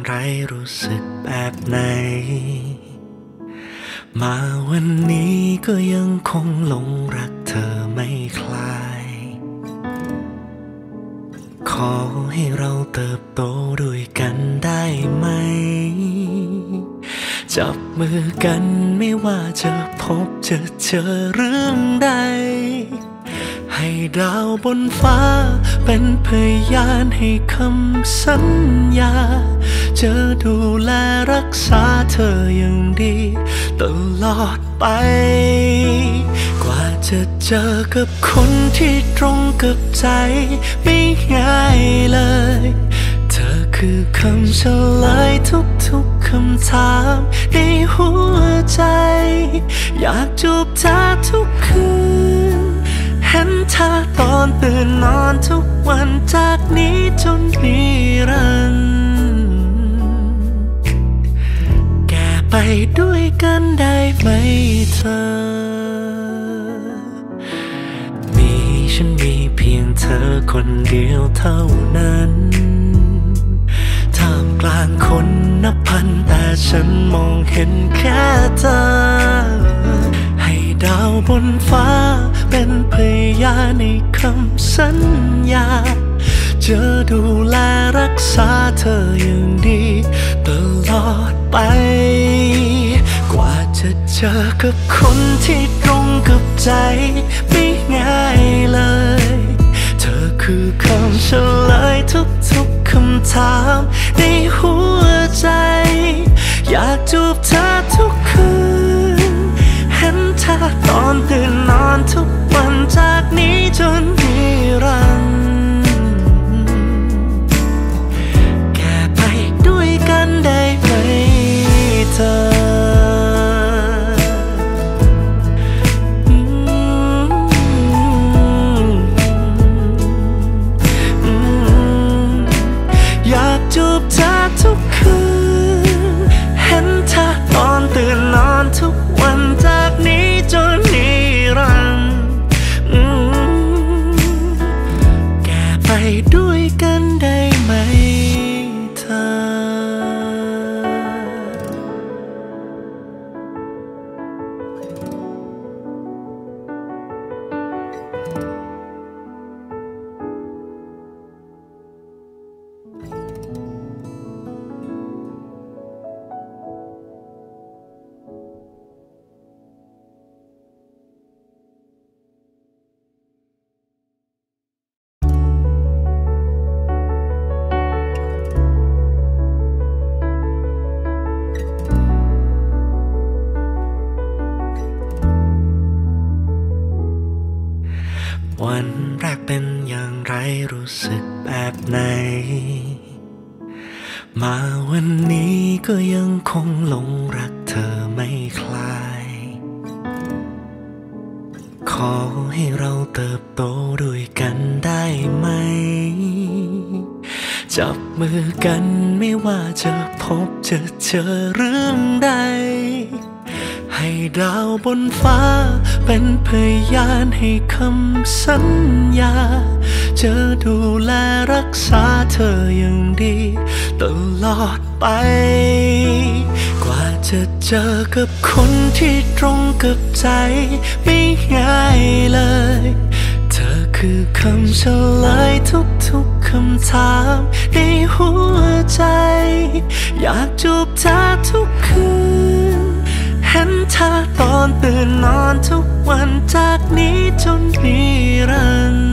ไรรู้สึกแบบไหนมาวันนี้ก็ยังคงหลงรักเธอไม่คลายขอให้เราเติบโตด้วยกันได้ไหมจับมือกันไม่ว่าจะพบจะเจอเรื่องใดให้ดาวบนฟ้าเป็นพยานให้คำสัญญาจะดูแลรักษาเธออย่างดีตลอดไปกว่าจะเจอกับคนที่ตรงกับใจไม่ง่ายเลยเธอคือคำเฉลยทุกๆคำถามในหัวใจอยากจูบเธอทุกคืนเห็นเธอตอนตื่นนอนทุกวันจากนี้จนนิรันดร์แก่ไปด้วยกันได้ไหมเธอฉันมีเพียงเธอคนเดียวเท่านั้นท่ามกลางคนนับพันแต่ฉันมองเห็นแค่เธอให้ดาวบนฟ้าเป็นพยานในคำสัญญาจะดูแลรักษาเธออย่างดีตลอดไปกว่าจะเจอกับคนที่ตรงกับใจไม่ง่ายเลยเธอคือคำเฉลยทุกๆคำถามในหัวใจอยากจูบเธอทุกคืนเห็นเธอตอนตื่นนอนทุกวันจากนี้จนนิรันดร์แค่ไปด้วยกันได้ไหมเธอจูบเธอทุกคืนเห็นเธอตอนตื่นนอนทุกวันจากนี้จนนิรันดร์แก่ไปด้วยกันได้ไหมเธอวันแรกเป็นอย่างไรรู้สึกแบบไหนมาวันนี้ก็ยังคงหลงรักเธอไม่คลายขอให้เราเติบโตด้วยกันได้ไหมจับมือกันไม่ว่าจะพบจะเจอเรื่องใดให้ดาวบนฟ้าเป็นพยานให้คำสัญญาจะดูแลรักษาเธออย่างดีตลอดไปกว่าจะเจอกับคนที่ตรงกับใจไม่ง่ายเลยเธอคือคำเฉลยทุกๆคำถามในหัวใจอยากจูบเธอทุกคืนเห็นเธอตอนตื่นนอนทุกวันจากนี้จนนิรันดร์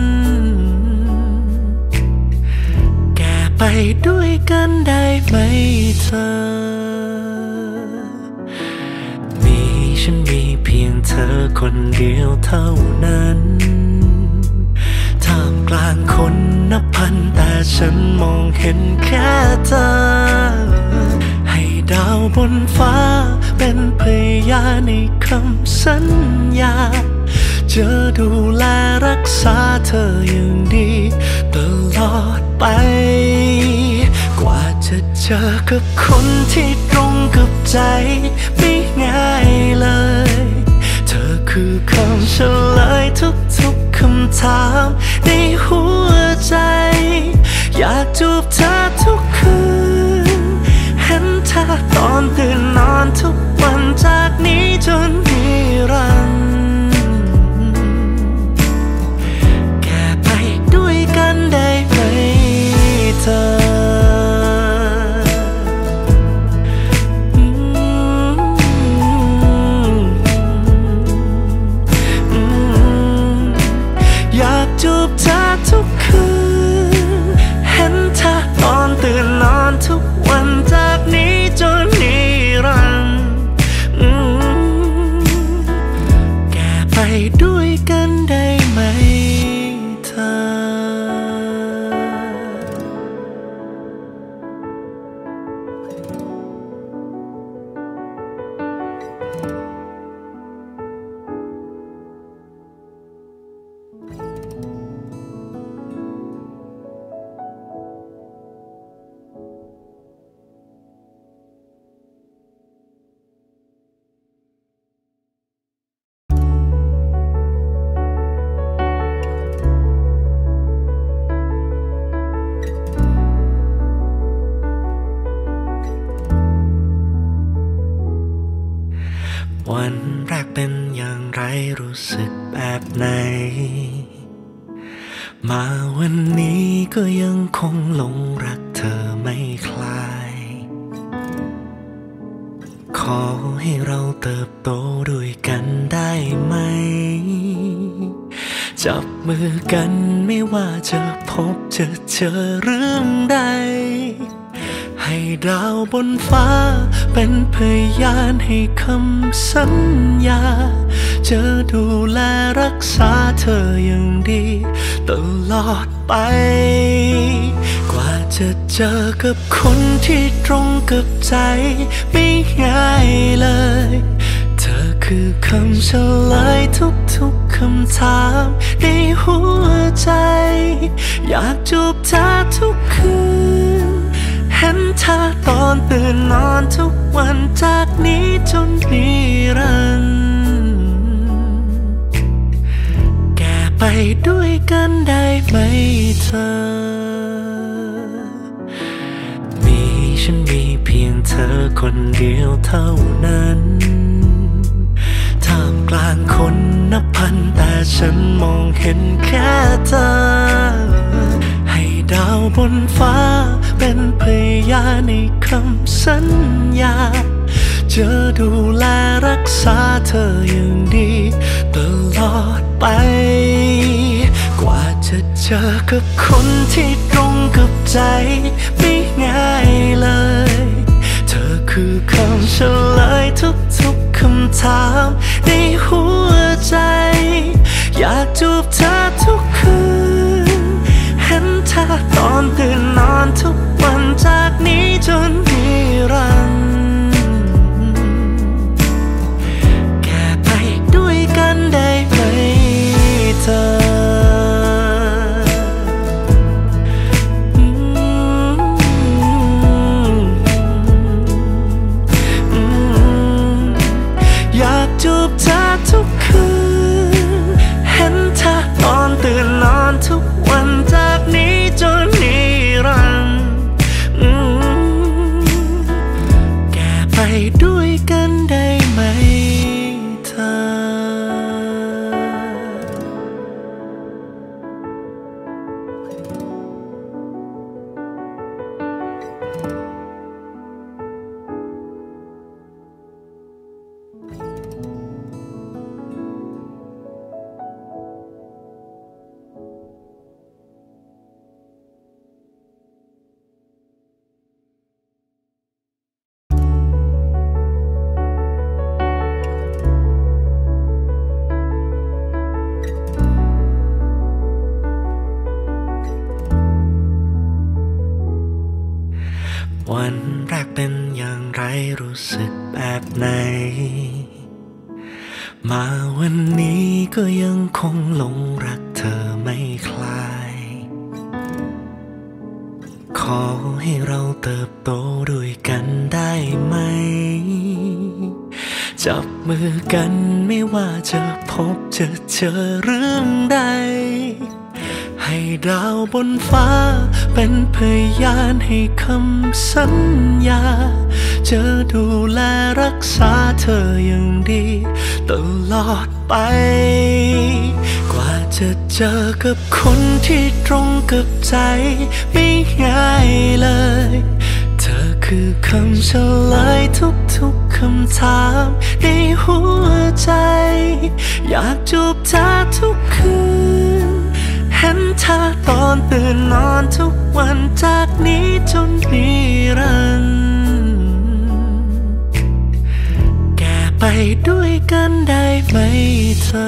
แก่ไปด้วยกันได้ไหมเธอฉันมีเพียงเธอคนเดียวเท่านั้นท่ามกลางคนนับพันแต่ฉันมองเห็นแค่เธอให้ดาวบนฟ้าเป็นพยานในคำสัญญาจะดูแลรักษาเธออย่างดีตลอดไปกว่าจะเจอกับคนที่ตรงกับใจไม่ง่ายเลยเธอคือคำเฉลยทุกๆคำถามในหัวใจอยากจูบเธอทุกคืนวันแรกเป็นอย่างไรรู้สึกแบบไหนมาวันนี้ก็ยังคงหลงรักเธอไม่คลายขอให้เราเติบโตด้วยกันได้ไหมจับมือกันไม่ว่าจะพบจะเจอเรื่องใดให้ดาวบนฟ้าเป็นพยานให้คำสัญญาจะดูแลรักษาเธออย่างดีตลอดไปกว่าจะเจอกับคนที่ตรงกับใจไม่ง่ายเลยเธอคือคำเฉลยทุกคำถามในหัวใจอยากจูบเธอทุกคืนเห็นเธอตอนตื่นนอนทุกวันจากนี้จนนิรันดร์แก่ไปด้วยกันได้ไหมเธอมีฉันมีเพียงเธอคนเดียวเท่านั้นท่ามกลางคนนับพันแต่ฉันมองเห็นแค่เธอให้ดาวบนฟ้าเป็นพยานในคำสัญญาจะดูแลรักษาเธออย่างดีตลอดไปกว่าจะเจอกับคนที่ตรงกับใจไม่ง่ายเลยเธอคือคำเฉลยทุกคำถามในหัวใจอยากจูบเธอทุกคืนเห็นเธอตอนตื่นนอนทุกวันจากนี้จนนิรันดร์แก่ไปด้วยกันได้ไหมเธออยากจูบเธอทุกคืนเห็นเธอตอนตื่นนอนทุกวันจากนี้จนนิรันดร์แก่ไปด้วยกันได้ไหมเธอวันแรกเป็นอย่างไรรู้สึกแบบไหนมาวันนี้ก็ยังคงหลงรักเธอไม่คลายขอให้เราเติบโตด้วยกันได้ไหมจับมือกันไม่ว่าจะพบจะเจอเรื่องใดให้ดาวบนฟ้าเป็นพยานให้คำสัญญาจะดูแลรักษาเธออย่างดีตลอดไปกว่าจะเจอกับคนที่ตรงกับใจไม่ง่ายเลยเธอคือคำเฉลยทุกคำถามในหัวใจอยากจูบเธอทุกคืนเห็นเธอตอนตื่นนอนทุกวันจากนี้จนนิรันดร์แก่ไปด้วยกันได้ไหมเธอ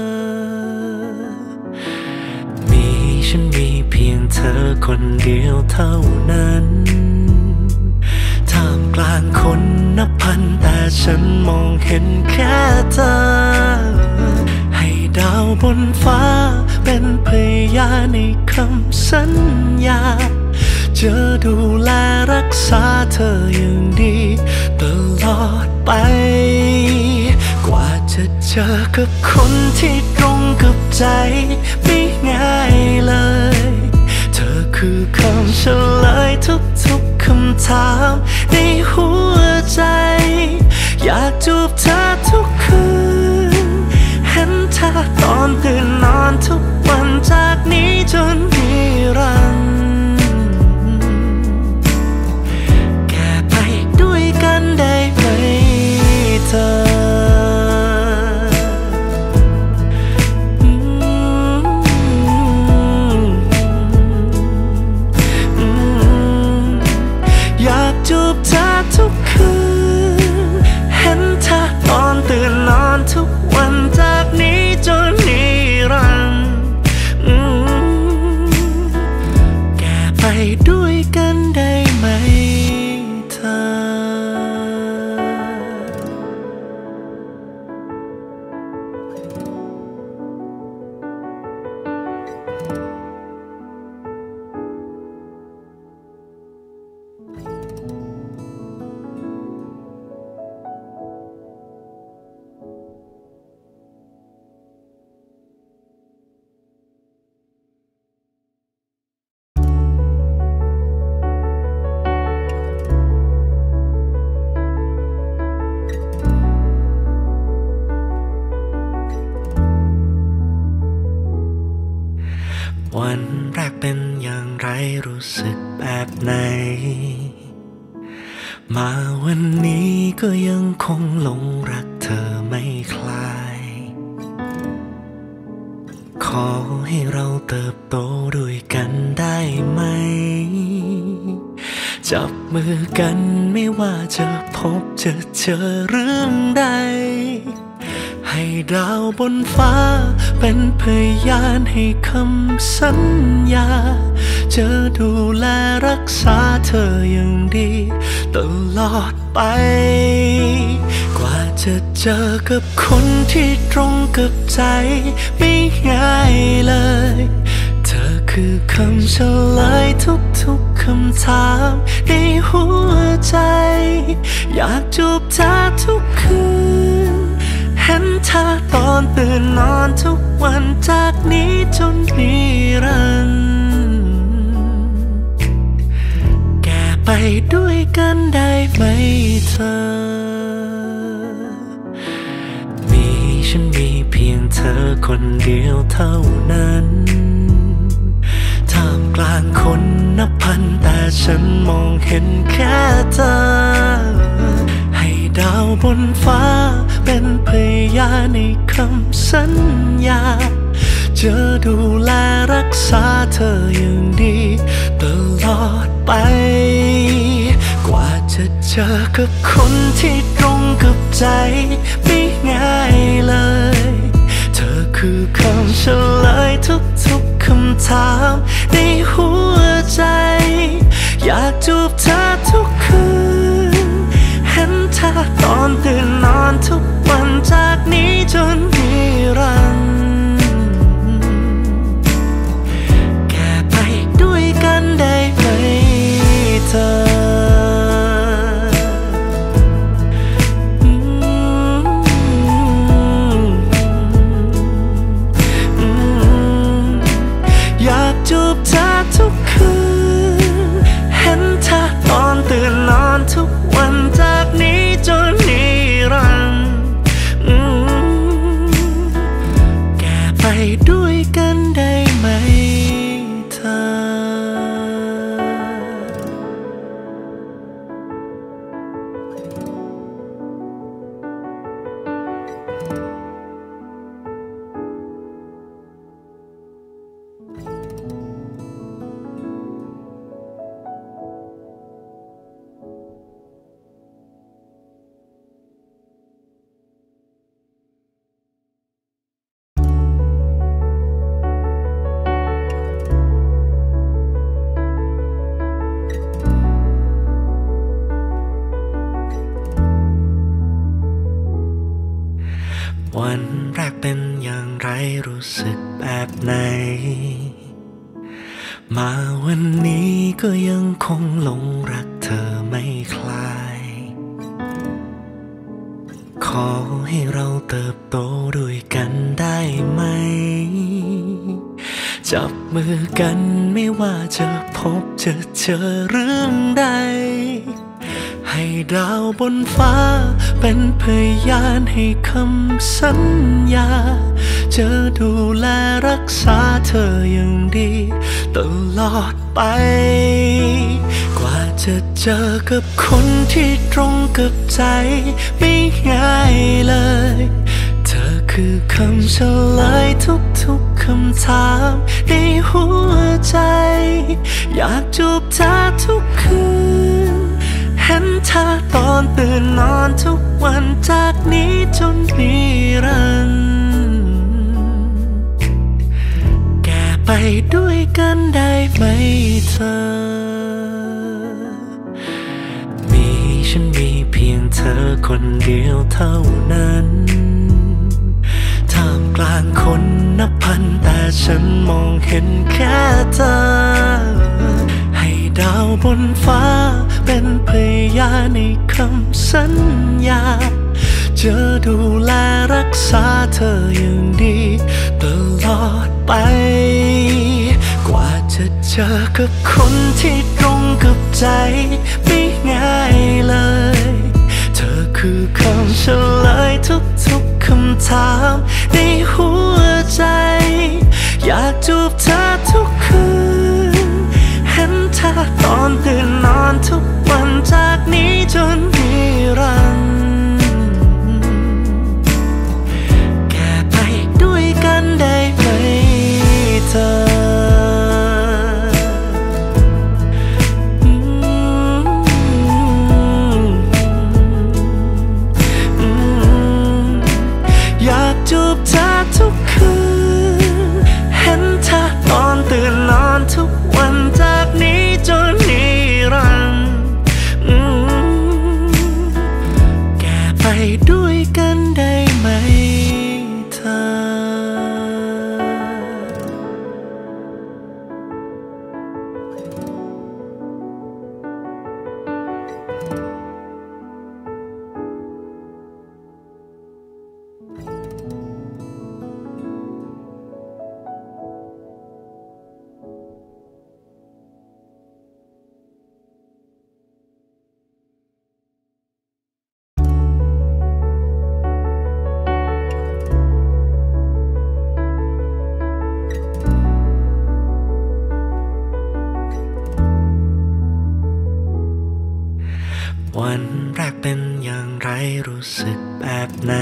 มีฉันมีเพียงเธอคนเดียวเท่านั้นท่ามกลางคนนับพันแต่ฉันมองเห็นแค่เธอให้ดาวบนฟ้าเป็นพยานในคำสัญญาจะดูแลรักษาเธออย่างดีตลอดไปกว่าจะเจอกับคนที่ตรงกับใจไม่ง่ายเลยเธอคือคำเฉลยทุกคำถามในหัวใจอยากจูบเธอทุกคืนเห็นเธอตอนตื่นนอนทุกวันจากนี้จนนิรันดร์แค่ไปด้วยกันได้ไหมเธอจูบเธอทุกคืนเห็นเธอตอนตื่นนอนทุกวันจากนี้จนนิรันดร์แค่ไปด้วยกันได้ไหมเธอวันแรกเป็นอย่างไรรู้สึกแบบไหนมาวันนี้ก็ยังคงหลงรักเธอไม่คลายขอให้เราเติบโตด้วยกันได้ไหมจับมือกันไม่ว่าจะพบจะเจอเรื่องใดให้ดาวบนฟ้าเป็นพยานให้คำสัญญาจะดูแลรักษาเธออย่างดีตลอดไปกว่าจะเจอกับคนที่ตรงกับใจไม่ง่ายเลยเธอคือคำเฉลยทุกคำถามในหัวใจอยากจูบเธอทุกคืนเห็นเธอตอนตื่นนอนทุกวันจากนี้จนนิรันดร์แค่ไปด้วยกันได้ไหมเธอฉันมีเพียงเธอคนเดียวเท่านั้นท่ามกลางคนนับพันแต่ฉันมองเห็นแค่เธอให้ดาวบนฟ้าเป็นพยานในคำสัญญาจะดูแลรักษาเธออย่างดีตลอดไปกว่าจะเจอกับคนที่ตรงกับใจไม่ง่ายเลยเธอคือคำเฉลยทุกคำถามในหัวใจอยากจูบเธอทุกคืนเห็นเธอตอนตื่นนอนทุกวันจากนี้จนนิรันดร์แค่ไปด้วยกันได้ไหมเธอจูบเธอทุกคืนเห็นเธอตอนตื่นนอนทุกวันจากนี้จนนิรันดร์แค่ไปด้วยกันได้ไหมเธอวันแรกเป็นอย่างไรรู้สึกแบบไหนมาวันนี้ก็ยังคงหลงรักเธอไม่คลายขอให้เราเติบโตด้วยกันได้ไหมจับมือกันไม่ว่าจะพบจะเจอเรื่องใดใให้ดาวบนฟ้าเป็นพยานให้คำสัญญาจะดูแลรักษาเธออย่างดีตลอดไปกว่าจะเจอกับคนที่ตรงกับใจไม่ง่ายเลยเธอคือคำเฉลยทุกคำถามในหัวใจอยากจูบเธอทุกคืนเห็นเธอตอนตื่นนอนทุกวันจากนี้จนนิรันดร์แก่ไปด้วยกันได้ไหมเธอฉันมีเพียงเธอคนเดียวเท่านั้นท่ามกลางคนนับพันแต่ฉันมองเห็นแค่เธอให้ดาวบนฟ้าเป็นพยานในคำสัญญาจะดูแลรักษาเธออย่างดีตลอดไปกว่าจะเจอกับคนที่ตรงกับใจไม่ง่ายเลยเธอคือคำเฉลยทุกคำถามในหัวใจอยากจูบเธอทุกคืนเห็นเธอตอนตื่นนอนทุกวันจากนี้จนนิรันดร์แก่ไปด้วยกันได้ไหมเธอจูบเธอทุกคืนเห็นเธอตอนตื่นนอนทุกวันจากนี้จนนิรันดร์แก่ไปด้วยกันได้ไหมเธอวันแรกเป็นอย่างไรรู้สึกแบบไหน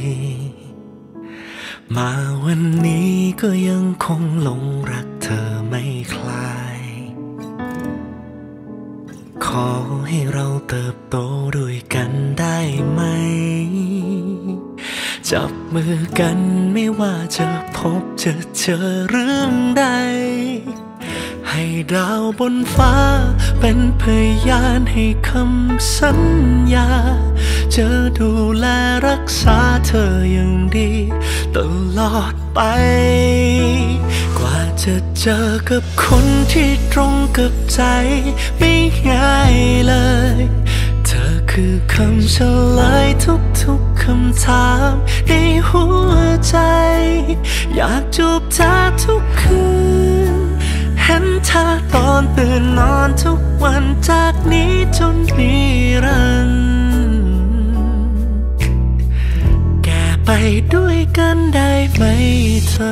มาวันนี้ก็ยังคงหลงรักเธอไม่คลายขอให้เราเติบโตด้วยกันได้ไหมจับมือกันไม่ว่าจะพบจะเจอเรื่องใดให้ดาวบนฟ้าเป็นพยานให้คำสัญญาจะดูแลรักษาเธออย่างดีตลอดไปกว่าจะเจอกับคนที่ตรงกับใจไม่ง่ายเลยเธอคือคำเฉลยทุกคำถามในหัวใจอยากจูบเธอทุกคืนเห็นเธอตอนตื่นนอนทุกวันจากนี้จนนิรันดร์แก่ไปด้วยกันได้ไหมเธอ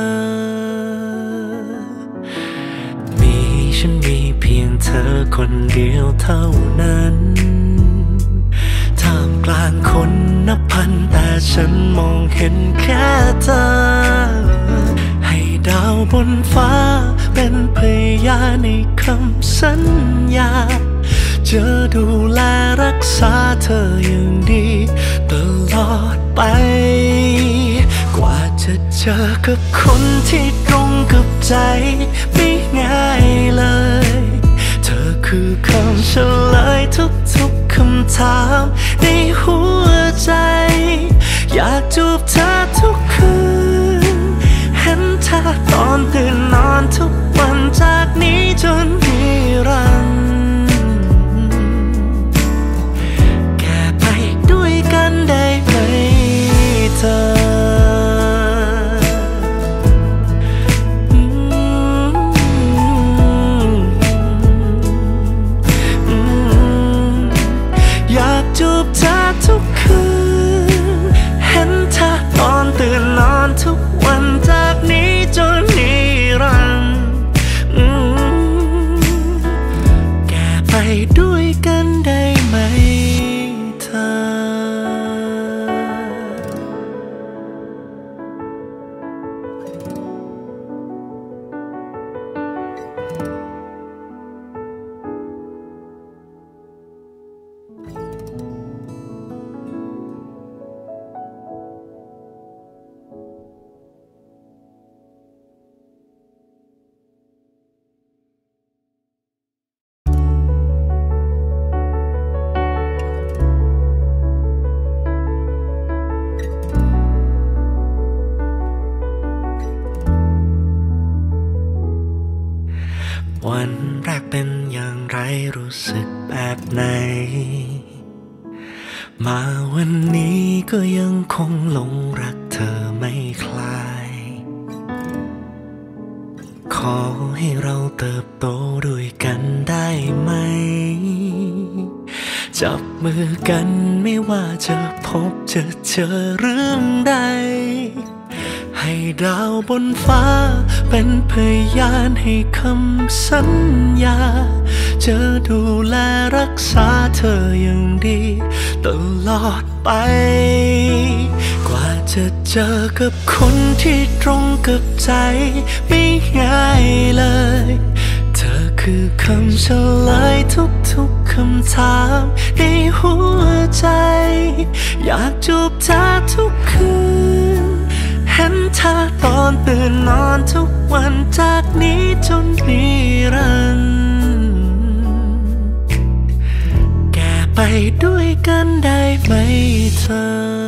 ฉันมีเพียงเธอคนเดียวเท่านั้นท่ามกลางคนนับพันแต่ฉันมองเห็นแค่เธอให้ดาวบนฟ้าเป็นพยานในคำสัญญาจะดูแลรักษาเธออย่างดีตลอดไปกว่าจะเจอกับคนที่ตรงกับใจไม่ง่ายเลยเธอคือคำเฉลยทุกคำถามในหัวใจอยากจูบเธอทุกคืนเห็นเธอตอนตื่นนอนทุกวันจากนี้จนนิรันดร์แก่ไปด้วยกันได้ไหมเธออยากบเธอทุกคืนเห็นเธอตอนตื่นนอนทุกวันจากนี้จนนิรันดร์แก่ไปด้วยกันได้ไหมเธอวันแรกเป็นอย่างไรรู้สึกแบบไหนมาวันนี้ก็ยังคงหลงรักเธอไม่คลายขอให้เราเติบโตด้วยกันได้ไหมจับมือกันไม่ว่าจะพบจะเจอเรื่องใดให้ดาวบนฟ้าเป็นพยานให้คำสัญญาจะดูแลรักษาเธออย่างดีตลอดไปกว่าจะเจอกับคนที่ตรงกับใจไม่ง่ายเลยเธอคือคำเฉลยทุกคำถามในหัวใจอยากจูบเธอทุกคืนเห็นเธอตอนตื่นนอนทุกวันจากนี้จนนิรันดร์แก่ไปด้วยกันได้ไหมเธอ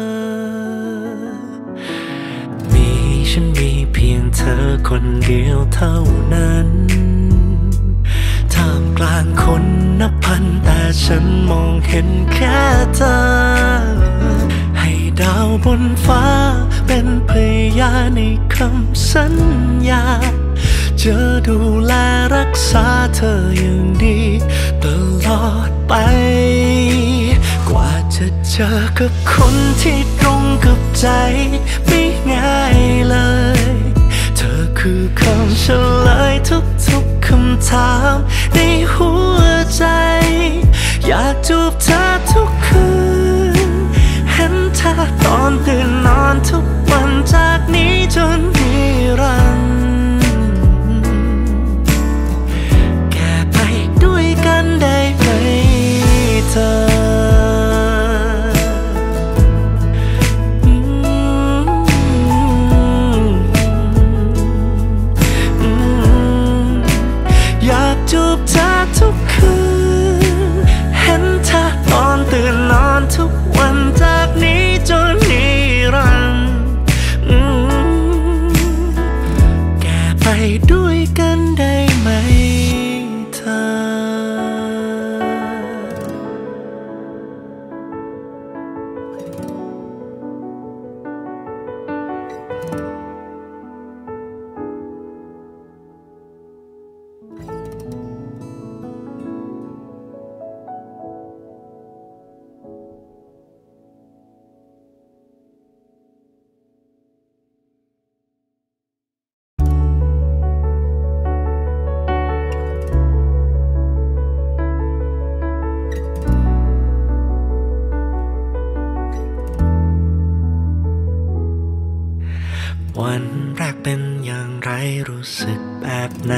มีฉันมีเพียงเธอคนเดียวเท่านั้นท่ามกลางคนนับพันแต่ฉันมองเห็นแค่เธอให้ดาวบนฟ้าเป็นพยานในคำสัญญาจะดูแลรักษาเธออย่างดีตลอดไปกว่าจะเจอกับคนที่ตรงกับใจไม่ง่ายเลยเธอคือคำเฉลยทุกคำถามในหัวใจอยากจูบเธอทุกคืนเห็นเธอตอนตื่นนอนทุกวันจากนี้จนนิรันดร์แก่ไปด้วยกันได้ไหมเธออยากจูบเธอทุกคืนเห็นเธอตอนตื่นนอนทุกวันจากนี้จนนิรันดร์แก่ไปด้วยกันได้ไหมเธอวันแรกเป็นอย่างไรรู้สึกแบบไหน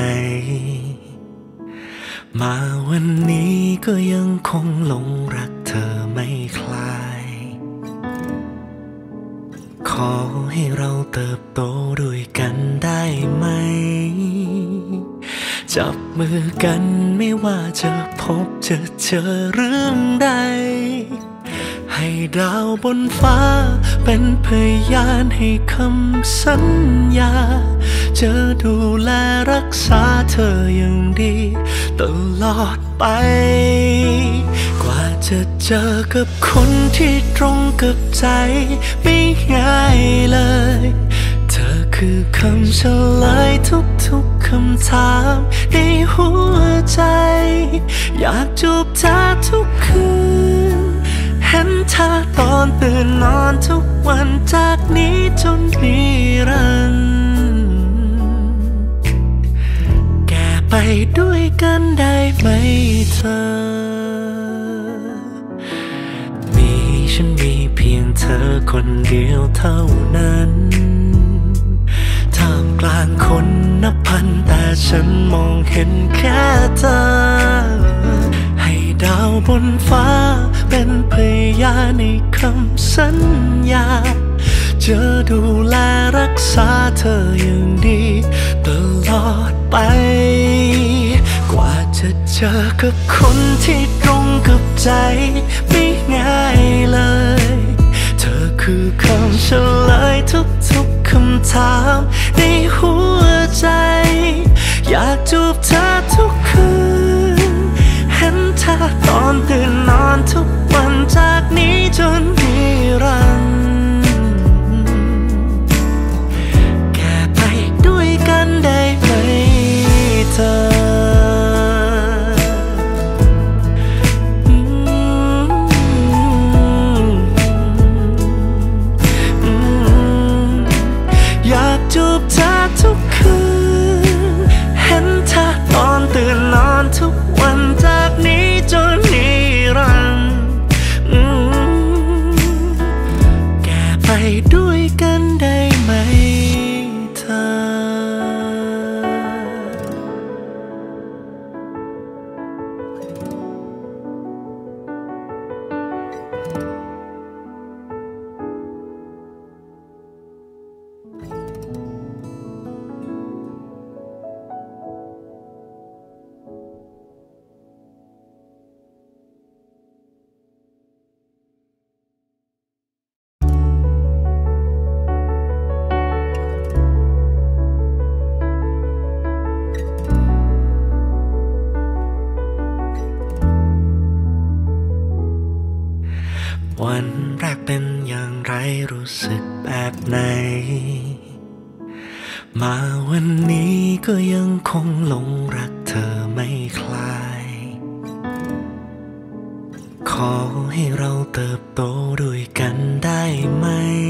มาวันนี้ก็ยังคงหลงรักเธอไม่คลายขอให้เราเติบโตด้วยกันได้ไหมจับมือกันไม่ว่าจะพบจะเจอเรื่องใดให้ดาวบนฟ้าเป็นพยานให้คำสัญญาจะดูแลรักษาเธออย่างดีตลอดไปกว่าจะเจอกับคนที่ตรงกับใจไม่ง่ายเลยเธอคือคำเฉลยทุกคำถามในหัวใจอยากจูบเธอทุกคืนเห็นเธอตอนตื่นนอนทุกวันจากนี้จนนิรันดร์แก่ไปด้วยกันได้ไหมเธอฉันมีเพียงเธอคนเดียวเท่านั้นท่ามกลางคนนับพันแต่ฉันมองเห็นแค่เธอให้ดาวบนฟ้าเป็นพยานในคำสัญญาจะดูแลรักษาเธออย่างดีตลอดไปกว่าจะเจอกับคนที่ตรงกับใจไม่ง่ายเลยเธอคือคำเฉลยทุกๆคำถามในหัวใจอยากจูบเธอทุกคืนเห็นเธอตอนตื่นนอนทุกวันจากนี้จนนิรันดร์แก่ไปด้วยกันได้ไหมเธอจูบเธอทุกคืนเห็นเธอตอนตื่นนอนทุกวันจากนี้จนนิรันดร์แก่ไปด้วยกันได้ไหมเธอวันแรกเป็นอย่างไรรู้สึกแบบไหนมาวันนี้ก็ยังคงหลงรักเธอไม่คลายขอให้เราเติบโตด้วยกันได้ไหม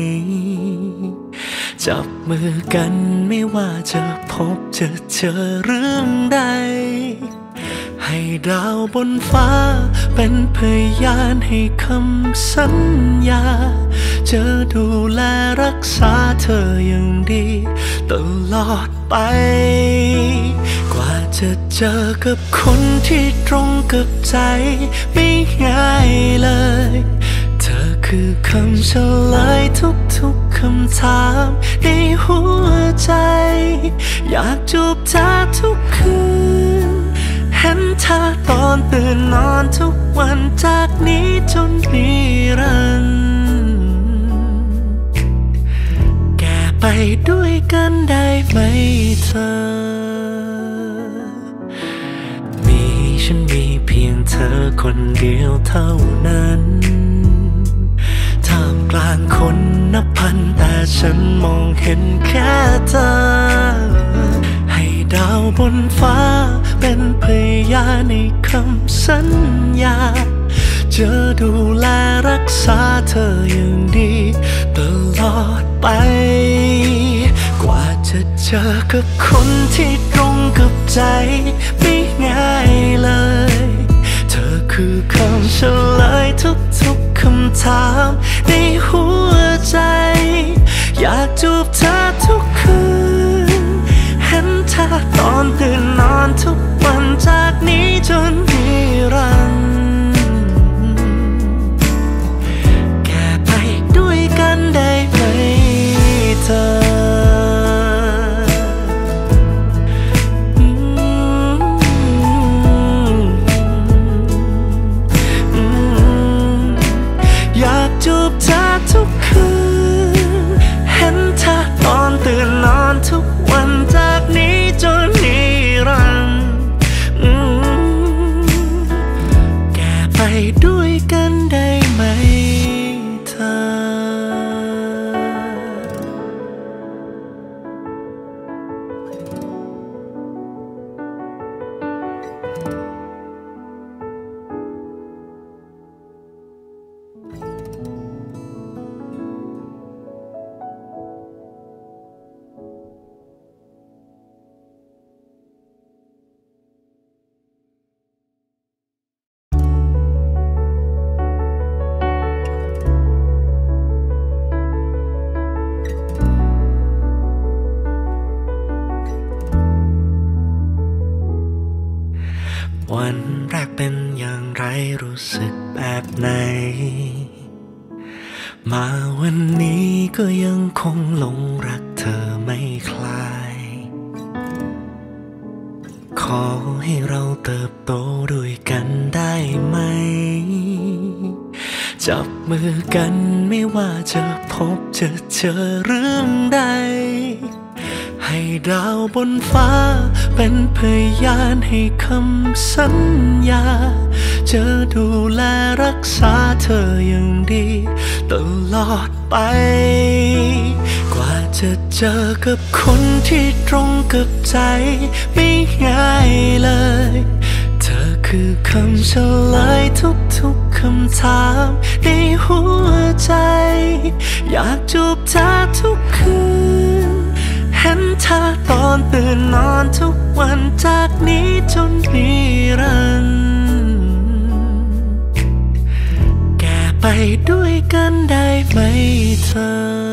จับมือกันไม่ว่าจะพบจะเจอเรื่องใดให้ดาวบนฟ้าเป็นพยานให้คำสัญญาจะดูแลรักษาเธออย่างดีตลอดไปกว่าจะเจอกับคนที่ตรงกับใจไม่ง่ายเลยเธอคือคำเฉลยทุกคำถามในหัวใจอยากจูบเธอทุกคืนเห็นเธอตอนตื่นนอนทุกวันจากนี้จนนิรันดร์แก่ไปด้วยกันได้ไหมเธอฉันมีเพียงเธอคนเดียวเท่านั้นท่ามกลางคนนับพันแต่ฉันมองเห็นแค่เธอให้ดาวบนฟ้าเป็นพยานในคำสัญญาจะดูแลรักษาเธออย่างดีตลอดไปกว่าจะเจอกับคนที่ตรงกับใจไม่ง่ายเลยเธอคือคำเฉลยทุกคำถามในหัวใจอยากจูบเธอทุกคืนเห็นเธอตอนตื่นนอนทุกวันจากนี้จนนิรันดร์แก่ไปด้วยกันได้ไหมเธอจูบเธอทุกคืนเห็นเธอตอนตื่นนอนทุกวันจากนี้จนนิรันดร์แก่ไปด้วยกันได้ไหมเธอมาวันนี้ก็ยังคงหลงรักเธอไม่คลาย ขอให้เราเติบโตด้วยกันได้ไหม จับมือกันไม่ว่าจะพบจะเจอเรื่องใด ให้ดาวบนฟ้าเป็นพยานให้คำสัญญา จะดูแลรักษาเธออย่างดีตลอดไป กว่าจะเจอกับคนที่ตรงกับใจไม่ง่ายเลย เธอคือคำเฉลยทุกๆคำถามในหัวใจ อยากจูบเธอทุกคืนเห็นเธอตอนตื่นนอนทุกวันจากนี้จนนิรันดร์แก่ไปด้วยกันได้ไหมเธอ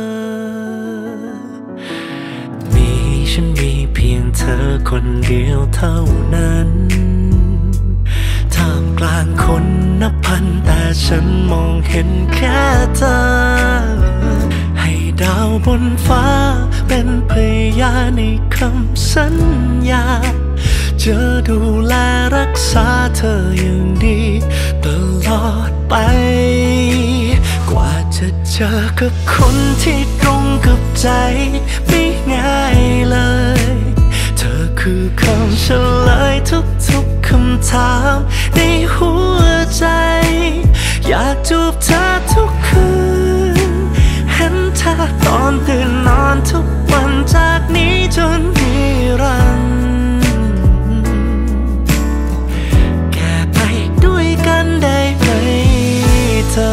ฉันมีเพียงเธอคนเดียวเท่านั้นท่ามกลางคนนับพันแต่ฉันมองเห็นแค่เธอ ให้ดาวบนฟ้าเป็นพยานในคำสัญญา จะดูแลรักษาเธออย่างดีตลอดไป กว่าจะเจอกับคนที่ตรงกับใจไม่ง่ายเลย เธอคือคำเฉลยทุกๆคำถามในหัวใจ อยากจูบเธอทุกคืนเห็นเธอตอนตื่นนอนทุกวันจากนี้จนนิรันดร์แก่ไปด้วยกันได้ไหมเธอ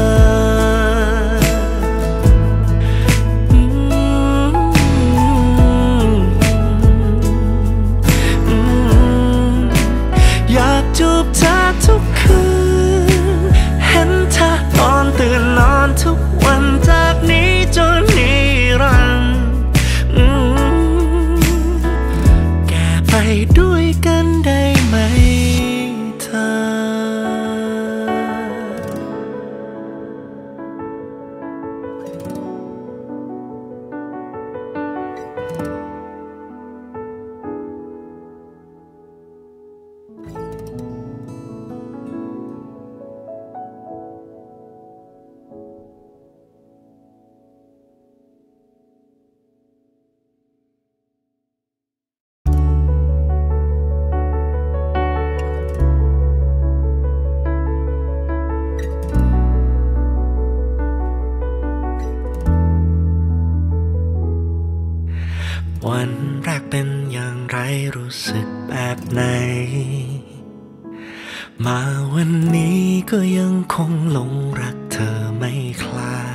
อยากจูบเธอทุกคืนเห็นเธอตอนตื่นนอนทุกวันจากนี้จนนิรันดร์แก่ไปด้วยกันได้ไหมเธอ วันแรกเป็นอย่างไรรู้สึกแบบไหน มาวันนี้ก็ยังคงหลงรักเธอไม่คลาย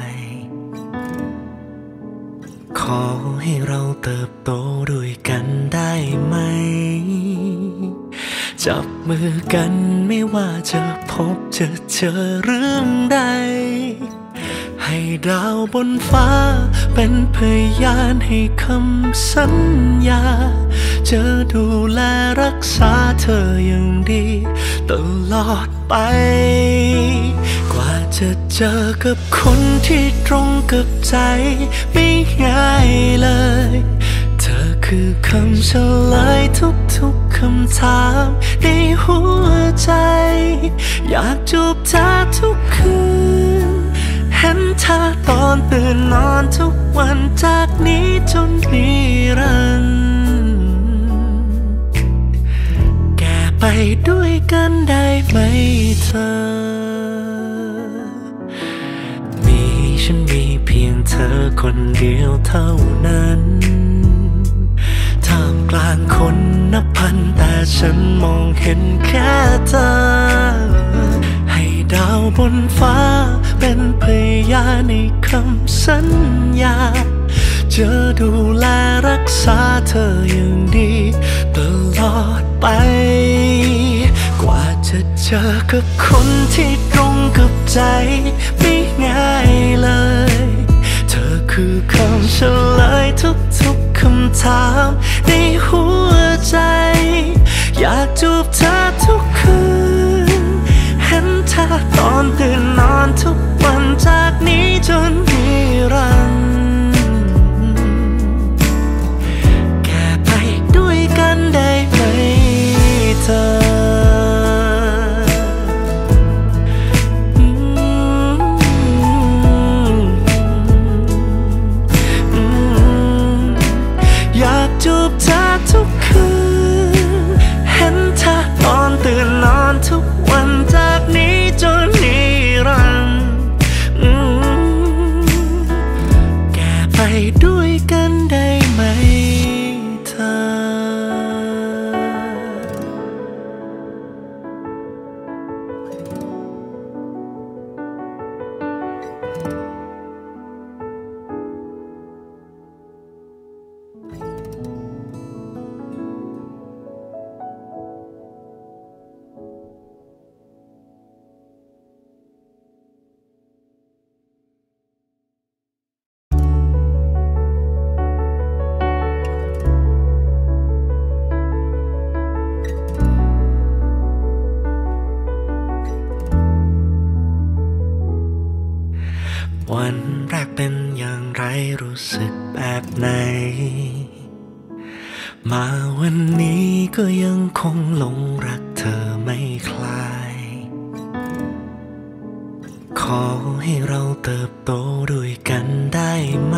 ขอให้เราเติบโตด้วยกันได้ไหม จับมือกันไม่ว่าจะพบจะเจอเรื่องใด ให้ดาวบนฟ้าเป็นพยานให้คำสัญญา จะดูแลรักษาเธออย่างดีตลอดไป กว่าจะเจอกับคนที่ตรงกับใจไม่ง่ายเลย เธอคือคำเฉลยทุกๆคำถามในหัวใจ อยากจูบเธอทุกคืนเห็นเธอตอนตื่นนอนทุกวันจากนี้จนนิรันดร์แก่ไปด้วยกันได้ไหมเธอ ฉันมีเพียงเธอคนเดียวเท่านั้นท่ามกลางคนนับพันแต่ฉันมองเห็นแค่เธอ ให้ดาวบนฟ้าเป็นพยานในคำสัญญา จะดูแลรักษาเธออย่างดีตลอดไป กว่าจะเจอกับคนที่ตรงกับใจไม่ง่ายเลย เธอคือคำเฉลยทุกๆคำถามในหัวใจ อยากจูบเธอทุกคืนเห็นเธอตอนตื่นนอนทุกวันจากนี้จวันแรกเป็นอย่างไรรู้สึกแบบไหนมาวันนี้ก็ยังคงหลงรักเธอไม่คลายขอให้เราเติบโตด้วยกันได้ไหม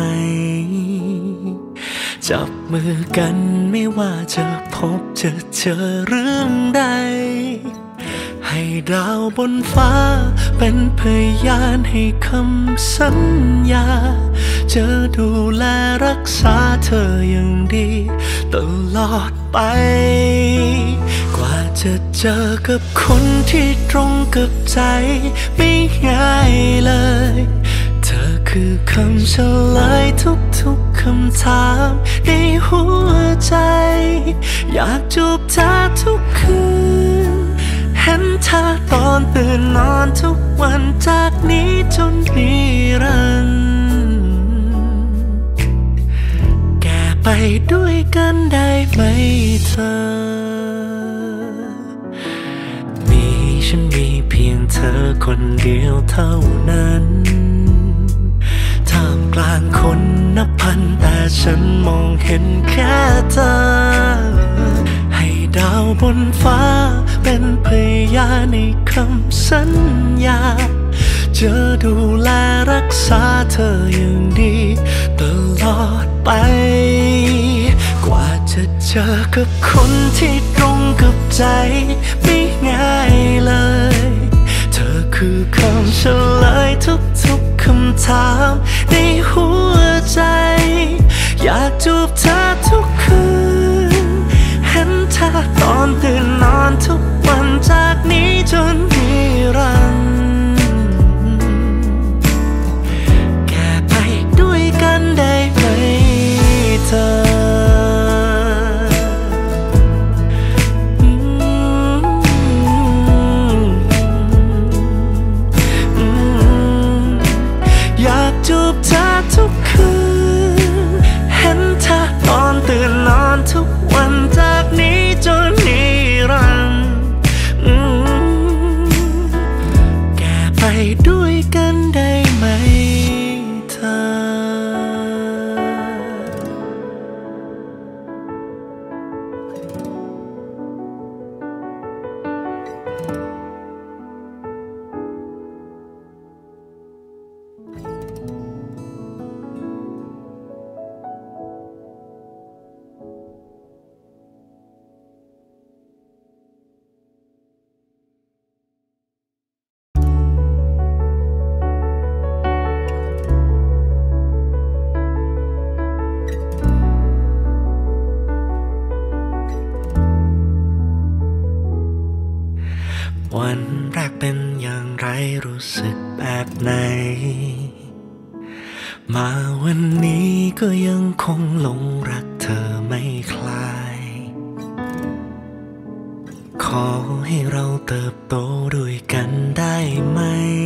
จับมือกันไม่ว่าจะพบจะเจอเรื่องใดให้ดาวบนฟ้าเป็นพยานให้คำสัญญาจะดูแลรักษาเธออย่างดีตลอดไปกว่าจะเจอกับคนที่ตรงกับใจไม่ง่ายเลยเธอคือคำเฉลยทุกๆคำถามในหัวใจอยากจูบเธอทุกคืนเห็นเธอตอนตื่นนอนทุกวันจากนี้จนนิรันดร์แก่ไปด้วยกันได้ไหมเธอฉันมีเพียงเธอคนเดียวเท่านั้นท่ามกลางคนนับพันแต่ฉันมองเห็นแค่เธอให้ดาวบนฟ้าเป็นพยานในคำสัญญาจะดูแลรักษาเธออย่างดีตลอดไปกว่าจะเจอกับคนที่ตรงกับใจไม่ง่ายเลยเธอคือคำเฉลยทุกๆคำถามในหัวใจอยากจูบเธอทุกคืนเห็นเธอตอนตื่นนอนทุกวันจากนี้จนนิรันดร์แก่ไปด้วยกันได้ไหมเธอจูบเธอทุกคืนเห็นเธอตอนตื่นนอนทุกวันจากนี้จนนิรันดร์แก่ไปด้วยกันได้ไหมเธอวันแรกเป็นอย่างไรรู้สึกแบบไหนมาวันนี้ก็ยังคงหลงรักเธอไม่คลายขอให้เราเติบโตด้วยกันได้ไหม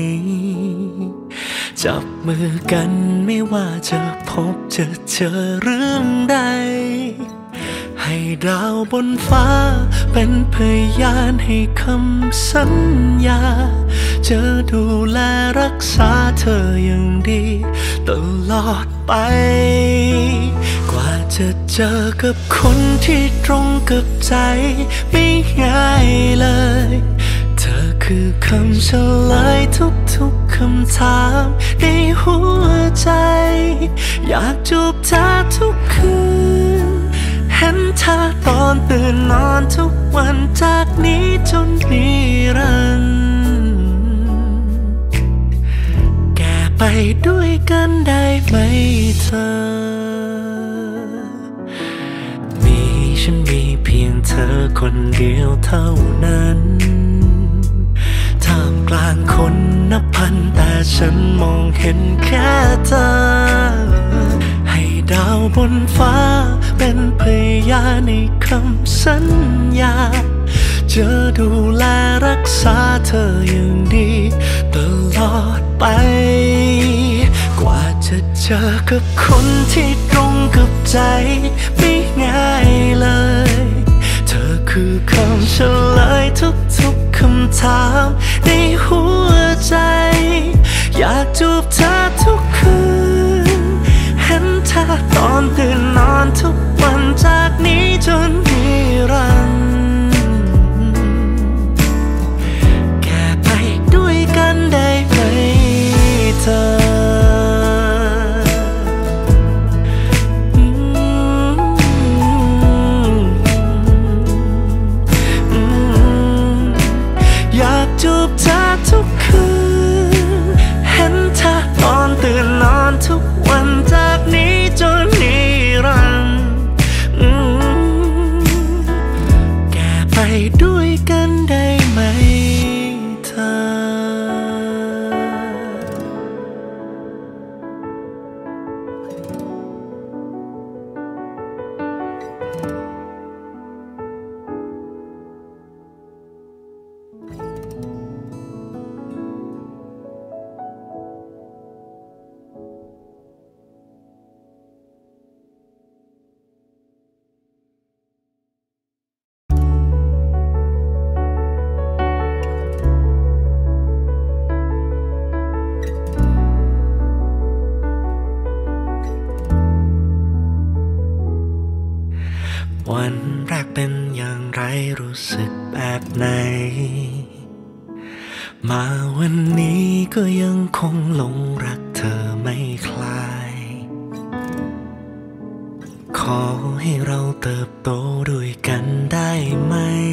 จับมือกันไม่ว่าจะพบจะเจอเรื่องใดให้ดาวบนฟ้าเป็นพยานให้คำสัญญาจะดูแลรักษาเธออย่างดีตลอดไปกว่าจะเจอกับคนที่ตรงกับใจไม่ง่ายเลยเธอคือคำเฉลยทุกๆคำถามในหัวใจอยากจูบเธอทุกคืนเห็นเธอตอนตื่นนอนทุกวันจากนี้จนนิรันดร์แก่ไปด้วยกันได้ไหมเธอฉันมีเพียงเธอคนเดียวเท่านั้นท่ามกลางคนนับพันแต่ฉันมองเห็นแค่เธอให้ดาวบนฟ้าเป็นพยานในคำสัญญาจะดูแลรักษาเธออย่างดีตลอดไปกว่าจะเจอกับคนที่ตรงกับใจไม่ง่ายเลยเธอคือคำเฉลยทุกๆคำถามในหัวใจอยากจูบเธอรู้สึกแบบไหนมาวันนี้ก็ยังคงหลงรักเธอไม่คลายขอให้เราเติบโตด้วยกันได้ไหม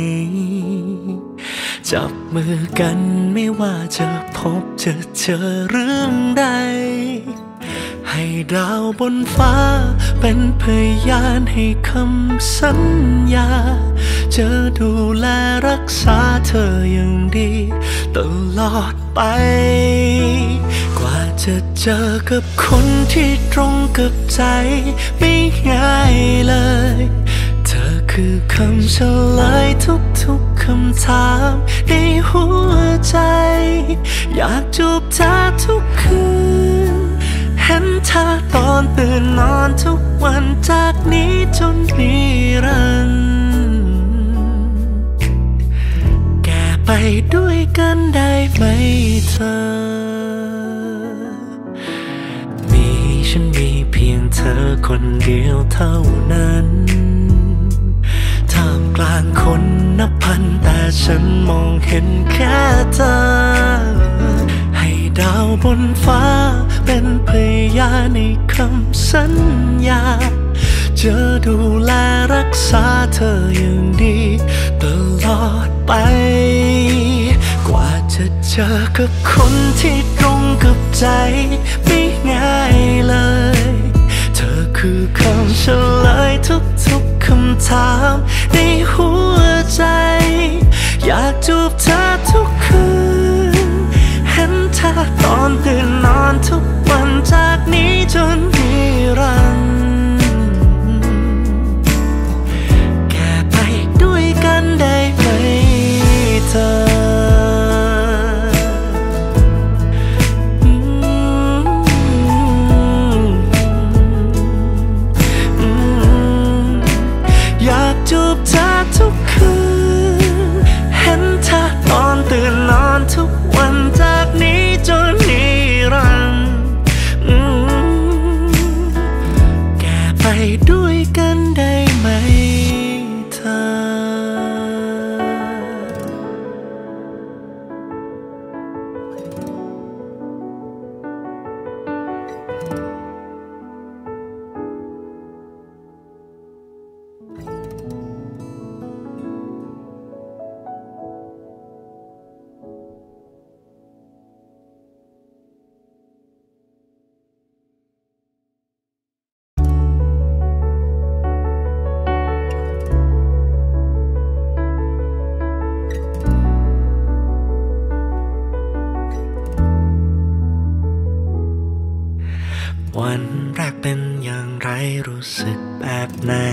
จับมือกันไม่ว่าจะพบจะเจอเรื่องใดให้ดาวบนฟ้าเป็นพยานให้คำสัญญาจะดูแลรักษาเธออย่างดีตลอดไปกว่าจะเจอกับคนที่ตรงกับใจไม่ง่ายเลยเธอคือคำเฉลยทุกๆคำถามในหัวใจอยากจูบเธอทุกคืนเห็นเธอตอนตื่นนอนทุกวันจากนี้จนนิรันดร์แก่ไปด้วยกันได้ไหมเธอฉันมีเพียงเธอคนเดียวเท่านั้นท่ามกลางคนนับพันแต่ฉันมองเห็นแค่เธอให้ดาวบนฟ้าเป็นพยานในคำสัญญาจะดูแลรักษาเธออย่างดีตลอดไปกว่าจะเจอกับคนที่ตรงกับใจไม่ง่ายเลยเธอคือคำเฉลยทุกๆคำถามในหัวใจอยากจูบเธอทุกคืนเห็นเธอตอนตื่นนอนทุกวันจากนี้จนนิรันดร์แก่ไปด้วยกันได้ไหมเธอจูบเธอทุกคืนเห็นเธอตอนตื่นนอนทุกวันจากนี้จนนิรันดร์แก่ไปด้วยกันได้ไหมเธอวันแรกเป็นอย่างไรรู้สึกแบบไหน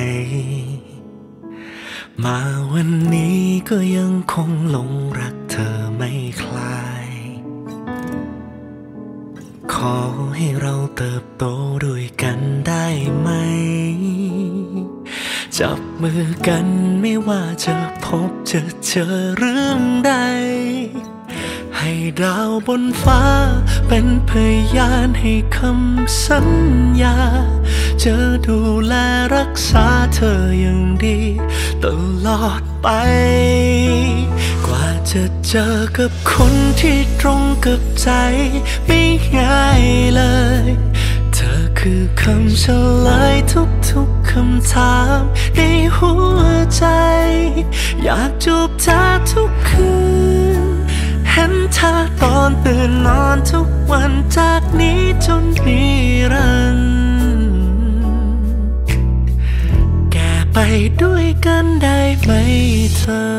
มาวันนี้ก็ยังคงหลงรักเธอไม่คลายขอให้เราเติบโตด้วยกันได้ไหมจับมือกันไม่ว่าจะพบจะเจอเรื่องใดให้ดาวบนฟ้าเป็นพยานให้คำสัญญาจะดูแลรักษาเธออย่างดีตลอดไปกว่าจะเจอกับคนที่ตรงกับใจไม่ง่ายเลยเธอคือคำเฉลยทุกๆคำถามในหัวใจอยากจูบเธอทุกคืนเห็นเธอตอนตื่นนอนทุกวันจากนี้จนนิรันดร์แก่ไปด้วยกันได้ไหมเธอ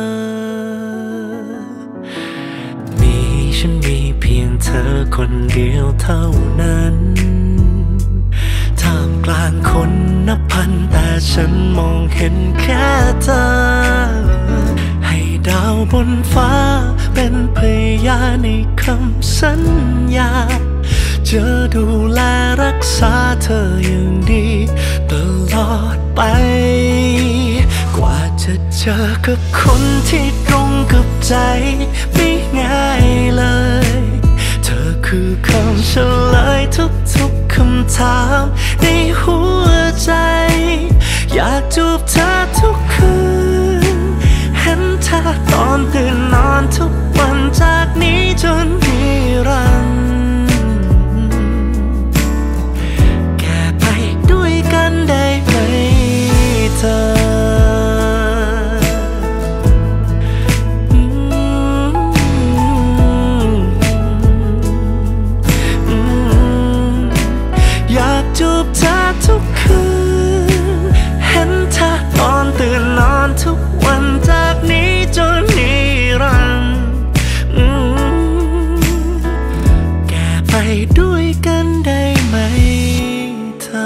ฉันมีเพียงเธอคนเดียวเท่านั้นท่ามกลางคนนับพันแต่ฉันมองเห็นแค่เธอให้ดาวบนฟ้าเป็นพยานในคำสัญญาจะดูแลรักษาเธออย่างดีตลอดไปกว่าจะเจอกับคนที่ตรงกับใจไม่ง่ายเลยเธอคือคำเฉลยทุกๆคำถามในหัวใจอยากจูบเธอทุกคืน เห็ตื่นนอนทุกวันจากนี้จนนิรันดร์แค่ไปด้วยกันได้ไหมเธออยากจูบเธอทุกคืนเห็นเธอตอนตื่นนอนทุกวันจากนี้จนนิรันดร์แกไปด้วยกันได้ไหมเธอ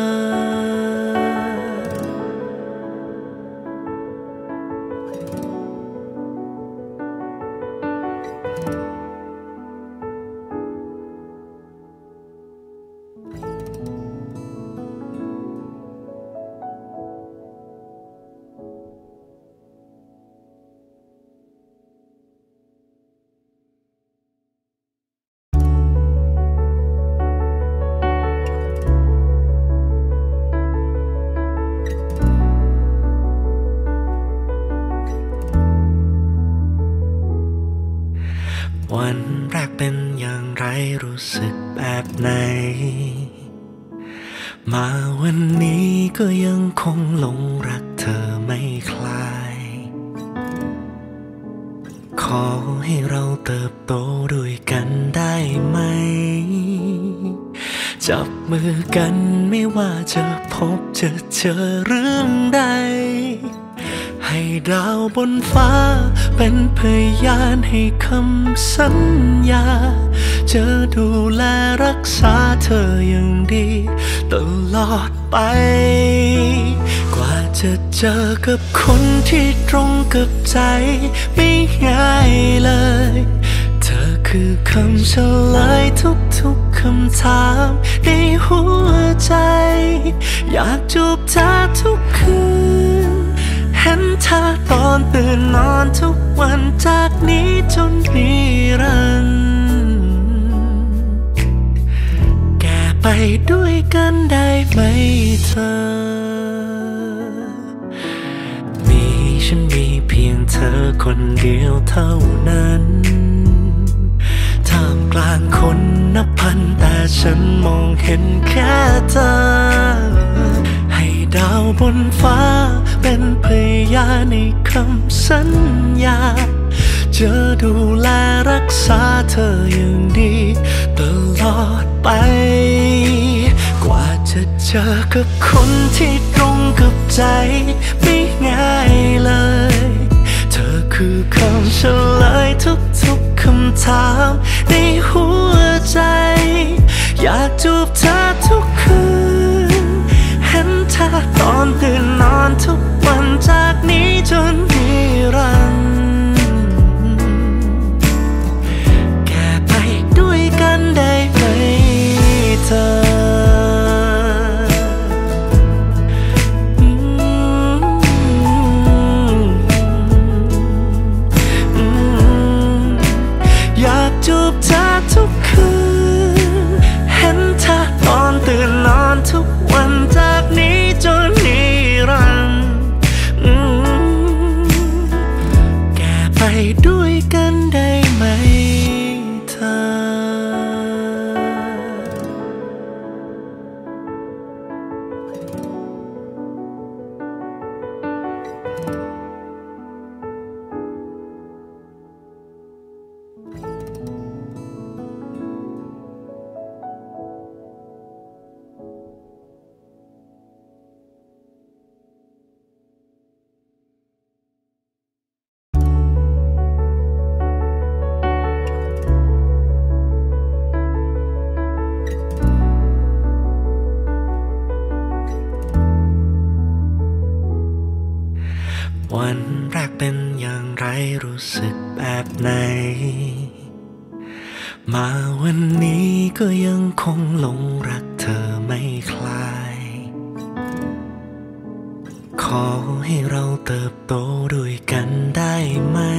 วันแรกเป็นอย่างไรรู้สึกแบบไหนมาวันนี้ก็ยังคงหลงรักเธอไม่คลายขอให้เราเติบโตด้วยกันได้ไหมจับมือกันไม่ว่าจะพบจะเจอเรื่องใดให้ดาวบนฟ้าเป็นพยานให้คำสัญญาจะดูแลรักษาเธออย่างดีตลอดไปกว่าจะเจอกับคนที่ตรงกับใจไม่ง่ายเลยเธอคือคำเฉลยทุกคำถามในหัวใจอยากจูบเธอทุกคืนเห็นเธอตอนตื่นนอนทุกวันจากนี้จนนิรันดร์แกไปด้วยกันได้ไหมเธอฉันมีเพียงเธอคนเดียวเท่านั้นท่ามกลางคนนับพันแต่ฉันมองเห็นแค่เธอให้ดาวบนฟ้าเป็นพยานในคำสัญญาจะดูแลรักษาเธออย่างดีตลอดไปกว่าจะเจอกับคนที่ตรงกับใจไม่ง่ายเลยเธอคือคำเฉลยทุกคำถามในหัวใจอยากจูบเธอทุกคืนเห็นเธอตอนตื่นนอนทุกวันจากนี้จนนิรันดร์แค่ไปด้วยกันได้ไหมเธอจูบเธอทุกคืนเห็นเธอตอนตื่นนอนทุกวันจากนี้จนนิรันดร์แกไปด้วยกันได้ไหมเธอวันแรกเป็นอย่างไรรู้สึกแบบไหนมาวันนี้ก็ยังคงหลงรักเธอไม่คลายขอให้เราเติบโตด้วยกันได้ไหม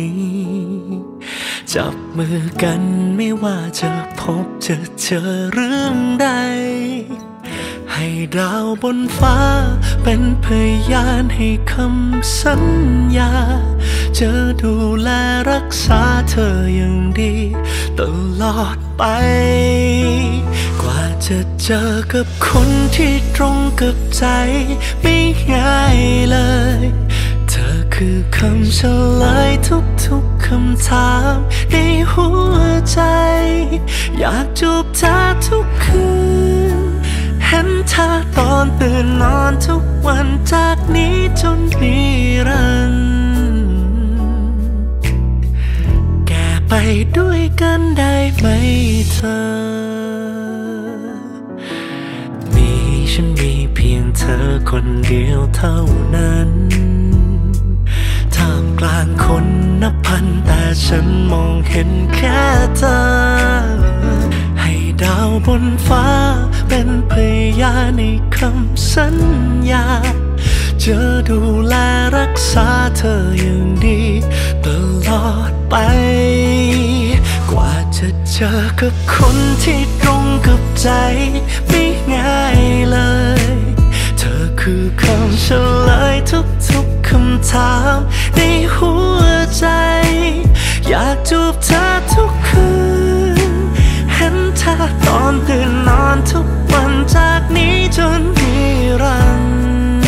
จับมือกันไม่ว่าจะพบจะเจอเรื่องใดใให้ดาวบนฟ้าเป็นพยานให้คำสัญญาจะดูแลรักษาเธออย่างดีตลอดไปกว่าจะเจอกับคนที่ตรงกับใจไม่ง่ายเลยเธอคือคำเฉลยทุกคำถามในหัวใจอยากจูบเธอทุกคืนเห็นเธอตอนตื่นนอนทุกวันจากนี้จนนิรันดร์แก่ไปด้วยกันได้ไหมเธอฉันมีเพียงเธอคนเดียวเท่านั้นท่ามกลางคนนับพันแต่ฉันมองเห็นแค่เธอให้ดาวบนฟ้าเป็นพยานในคำสัญญาจะดูแลรักษาเธออย่างดีตลอดไปกว่าจะเจอกับคนที่ตรงกับใจไม่ง่ายเลยเธอคือคำเฉลยทุกคำถามในหัวใจอยากจูบเธอทุกคืนเห็นเธอตอนตื่นนอนทุกวันจากนี้จนนิรันดร์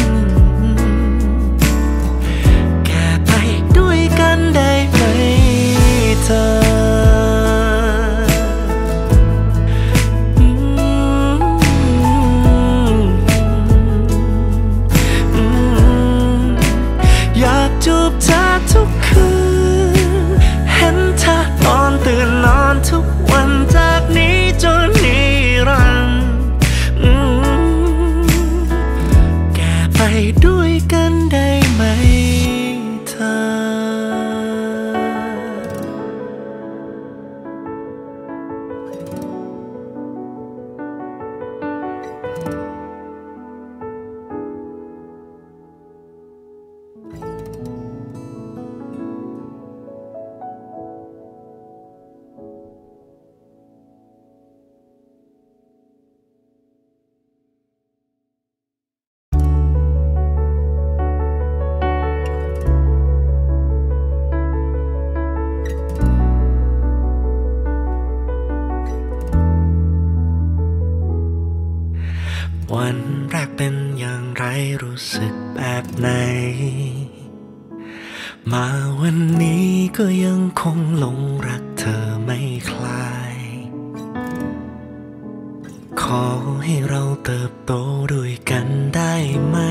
แก่ไปด้วยกันได้ไหมเธอจูบเธอทุกคืนเห็นเธอตอนตื่นนอนทุกวันจากนี้จนนิรันดร์แก่ไปด้วยกันได้ไหมเธอวันแรกเป็นอย่างไรรู้สึกแบบไหนมาวันนี้ก็ยังคงหลงรักเธอไม่คลายขอให้เราเติบโตด้วยกันได้ไหม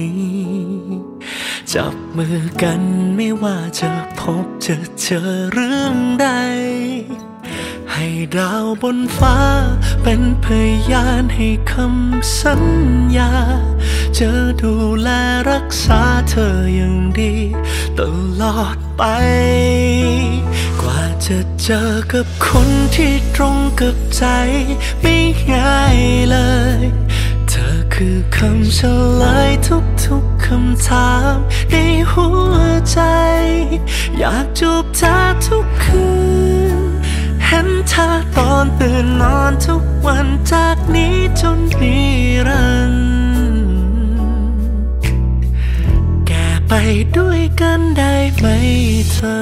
จับมือกันไม่ว่าจะพบจะเจอเรื่องใดให้ดาวบนฟ้าเป็นพยานให้คำสัญญาจะดูแลรักษาเธออย่างดีตลอดไปกว่าจะเจอกับคนที่ตรงกับใจไม่ง่ายเลยเธอคือคำเฉลยทุกคำถามในหัวใจอยากจูบเธอทุกคืนเห็นเธอตอนตื่นนอนทุกวันจากนี้จนนิรันดร์แก่ไปด้วยกันได้ไหมเธอ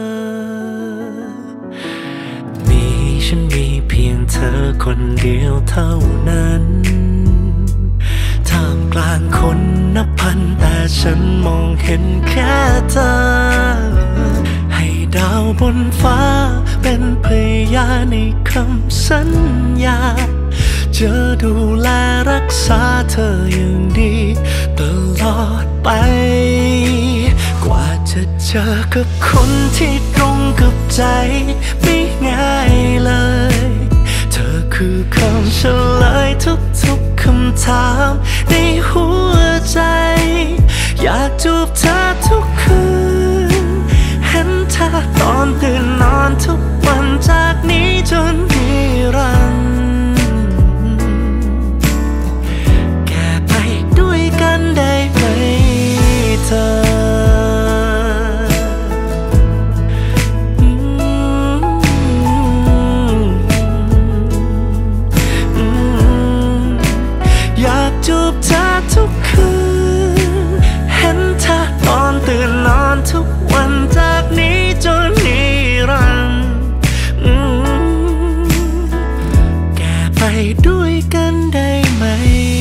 ฉันมีเพียงเธอคนเดียวเท่านั้นท่ามกลางคนนับพันแต่ฉันมองเห็นแค่เธอให้ดาวบนฟ้าเป็นพยานในคำสัญญาจะดูแลรักษาเธออย่างดีตลอดไปกว่าจะเจอกับคนที่ตรงกับใจไม่ง่ายเลยเธอคือคำเฉลยทุกคำถามในหัวใจอยากจูบเธอทุกคืนเห็นเธอตอนตื่นนอนทุกวันจากนี้จนนิรันดร์แก่ไปด้วยกันได้ไหมเธออยากด้วยกันได้ไหม